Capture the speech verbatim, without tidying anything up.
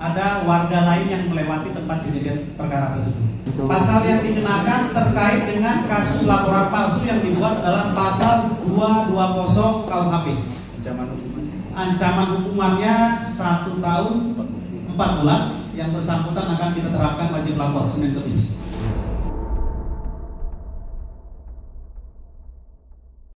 ada warga lain yang melewati tempat kejadian perkara tersebut. Pasal yang dikenakan terkait dengan kasus laporan palsu yang dibuat adalah pasal dua ratus dua puluh K U H P. Ancaman hukumannya, Ancaman hukumannya satu tahun empat bulan. Yang bersangkutan akan kita terapkan wajib lapor Senin Kamis.